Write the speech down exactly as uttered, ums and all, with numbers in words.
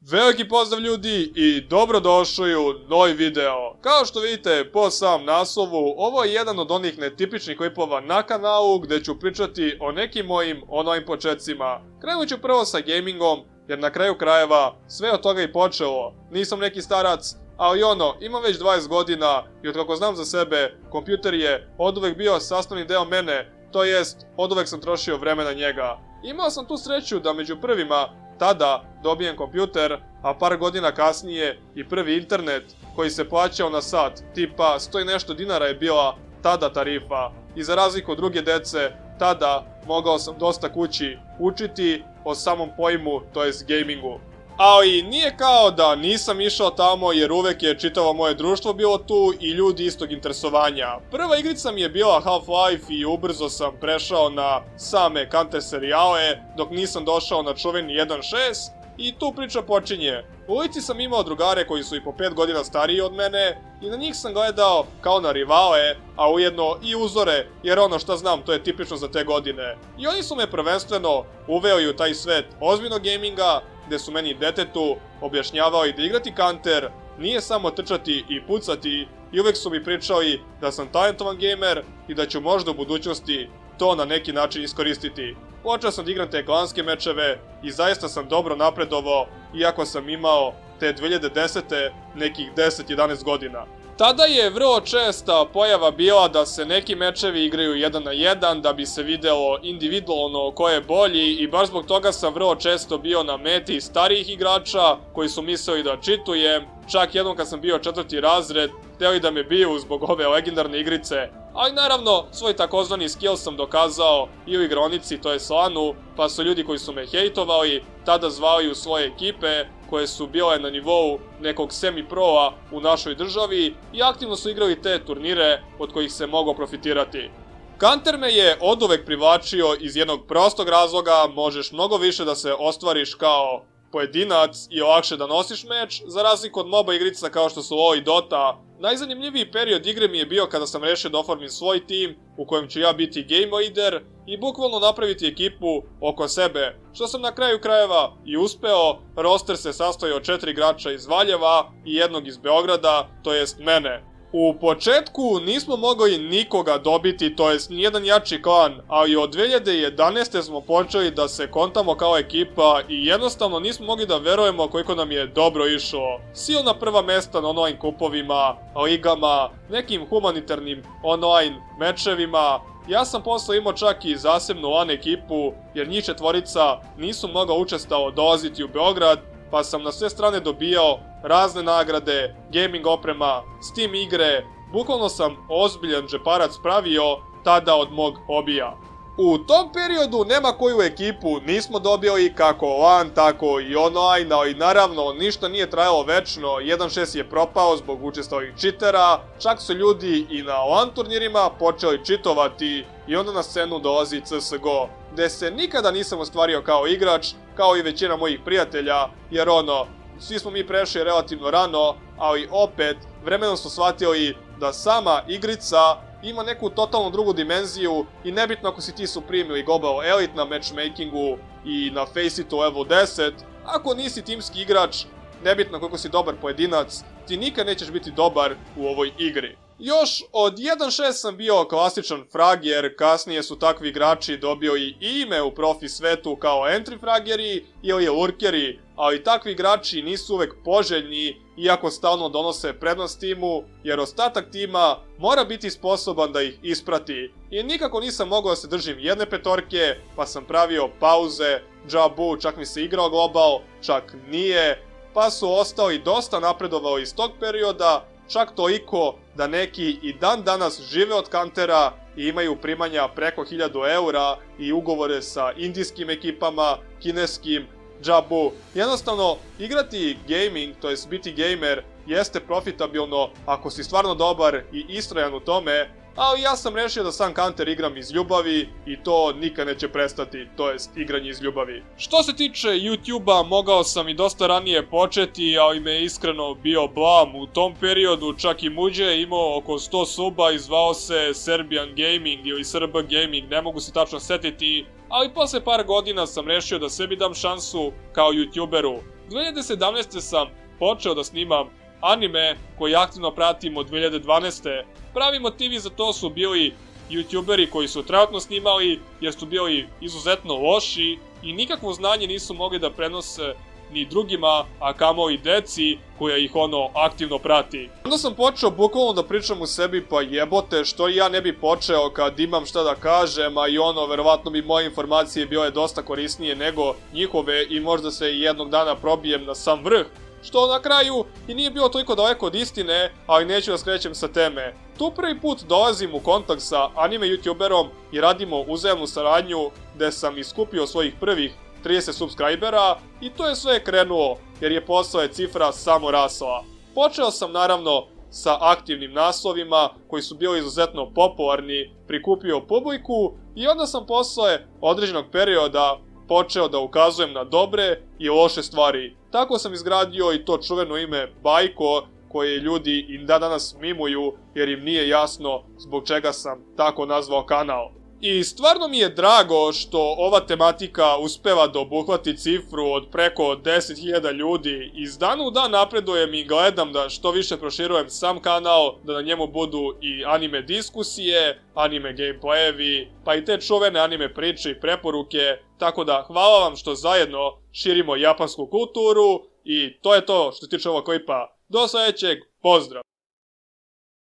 Veliki pozdrav ljudi i dobrodošli u novi video. Kao što vidite po samom naslovu, ovo je jedan od onih netipičnih klipova na kanalu gdje ću pričati o nekim mojim online početcima. Krenut ću prvo sa gamingom, jer na kraju krajeva sve od toga i počelo. Nisam neki starac, ali ono, imam već dvadeset godina i otkako znam za sebe, kompjuter je oduvek bio sastavni deo mene, to jest oduvek sam trošio vreme na njega. Imao sam tu sreću da među prvima tada dobijem kompjuter, a par godina kasnije i prvi internet koji se plaćao na sat, tipa sto i nešto dinara je bila tada tarifa. I za razliku od druge dece, tada mogao sam dosta kući učiti o samom pojmu, to jest gamingu. Ali nije kao da nisam išao tamo jer uvek je čitavo moje društvo bilo tu i ljudi istog interesovanja. Prva igrica mi je bila Half-Life i ubrzo sam prešao na same Counter serijale dok nisam došao na čuveni jedan šest i tu priča počinje. U ulici sam imao drugare koji su i po pet godina stariji od mene i na njih sam gledao kao na rivale, a ujedno i uzore, jer ono što znam to je tipično za te godine. I oni su me prvenstveno uveli u taj svet ozbiljnog gaminga, gdje su meni detetu objašnjavali da igrati Counter nije samo trčati i pucati i uvek su mi pričali da sam talentovan gamer i da ću možda u budućnosti to na neki način iskoristiti. Počeo sam da igram te klanske mečeve i zaista sam dobro napredovao, iako sam imao te dve hiljade desete nekih deset jedanaest godina. Tada je vrlo česta pojava bila da se neki mečevi igraju jedan na jedan da bi se videlo individualno ko je bolji i baš zbog toga sam vrlo često bio na meti starijih igrača koji su mislili da čitujem. Čak jednom kad sam bio četvrti razred, hteli da me biju zbog ove legendarne igrice. Ali naravno, svoj takozvani skill sam dokazao i u igronici, to je slanu, pa su ljudi koji su me hejtovali tada zvali u svoje ekipe koje su bile na nivou nekog semi-proa u našoj državi i aktivno su igrali te turnire od kojih se moglo profitirati. Counter me je oduvek privlačio iz jednog prostog razloga, možeš mnogo više da se ostvariš kao pojedinac i lakše da nosiš meč, za razliku od MOBA igrica kao što su LoL i Dota. Najzanimljiviji period igre mi je bio kada sam rešio da oformim svoj tim u kojem ću ja biti game leader i bukvalno napraviti ekipu oko sebe, što sam na kraju krajeva i uspeo. Roster se sastoji od četiri igrača iz Valjeva i jednog iz Beograda, to jest mene. U početku nismo mogli nikoga dobiti, to jest nijedan jači klan, ali od dve hiljade jedanaeste smo počeli da se kontamo kao ekipa i jednostavno nismo mogli da verujemo koliko nam je dobro išlo. Silna prva mesta na online kupovima, ligama, nekim humanitarnim online mečevima. Ja sam posle imao čak i zasebnu LAN ekipu, jer njih četvorica nisu mnogo učestalo dolaziti u Beograd, pa sam na sve strane dobijao razne nagrade, gaming oprema, Steam igre, bukvalno sam ozbiljan džeparac pravio tada od mog hobija. U tom periodu nema koju ekipu nismo dobili kako LAN, tako i online, ali naravno ništa nije trajalo večno, jedan šest je propao zbog učestalih čitera, čak su ljudi i na LAN turnirima počeli čitovati i onda na scenu dolazi C S G O, gde se nikada nisam ostvario kao igrač, kao i većina mojih prijatelja, jer ono, svi smo mi prešli relativno rano, ali opet vremenom su shvatili da sama igrica ima neku totalno drugu dimenziju i nebitno ako si ti Supreme ili Global Elite na matchmakingu i na Faceitu level deset, ako nisi timski igrač, nebitno koliko si dobar pojedinac, ti nikad nećeš biti dobar u ovoj igri. Još od jedan šest sam bio klasičan frager, kasnije su takvi igrači dobili i ime u profi svetu kao entry frageri ili lurkeri, ali takvi igrači nisu uvek poželjni iako stalno donose prednost timu, jer ostatak tima mora biti sposoban da ih isprati. I nikako nisam mogao da se držim jedne petorke, pa sam pravio pauze, džabu, čak mi se igrao global, čak nije, pa su ostali dosta napredovali iz tog perioda, čak toliko da neki i dan danas žive od Countera i imaju primanja preko hiljadu eura i ugovore sa indijskim ekipama, kineskim, džabu. Jednostavno, igrati gaming, to jest biti gamer, jeste profitabilno ako si stvarno dobar i istrajan u tome, ali ja sam rešio da sam Counter igram iz ljubavi i to nikad neće prestati, to jest igranje iz ljubavi. Što se tiče YouTube-a, mogao sam i dosta ranije početi, ali me je iskreno bio blam. U tom periodu čak i Muđe je imao oko sto suba i zvao se Serbian Gaming ili S R B Gaming, ne mogu se tačno setiti, ali posle par godina sam rešio da sebi dam šansu kao YouTuberu. dve hiljade sedamnaeste. sam počeo da snimam anime koji aktivno pratim od dve hiljade dvanaeste. Pravi motivi za to su bili youtuberi koji su trenutno snimali jer su bili izuzetno loši i nikakvo znanje nisu mogli da prenose ni drugima, a kamoli deci koja ih ono aktivno prati. Onda sam počeo bukvalno da pričam u sebi, pa jebote, što i ja ne bi počeo kad imam šta da kažem, a i ono, verovatno bi moje informacije bile dosta korisnije nego njihove i možda se jednog dana probijem na sam vrh. Što na kraju i nije bilo toliko daleko od istine, ali neću da skrećem sa teme. Tu prvi put dolazim u kontakt sa anime youtuberom i radimo uzajamnu saradnju gde sam iskupio svojih prvih trideset subscribera i to je sve krenulo jer je posle cifra samo rasla. Počeo sam naravno sa aktivnim naslovima koji su bili izuzetno popularni, prikupio publiku i onda sam posle određenog perioda počeo da ukazujem na dobre i loše stvari. Tako sam izgradio i to čuveno ime Bajko, koje ljudi i da danas mimuju jer im nije jasno zbog čega sam tako nazvao kanal. I stvarno mi je drago što ova tematika uspeva da obuhvati cifru od preko deset hiljada ljudi. Iz dana u dan napredujem i gledam da što više proširujem sam kanal, da na njemu budu i anime diskusije, anime gameplayevi, pa i te čuvene anime priče i preporuke. Tako da hvala vam što zajedno širimo japansku kulturu i to je to što se tiče ovog klipa. Do sljedećeg, pozdrav!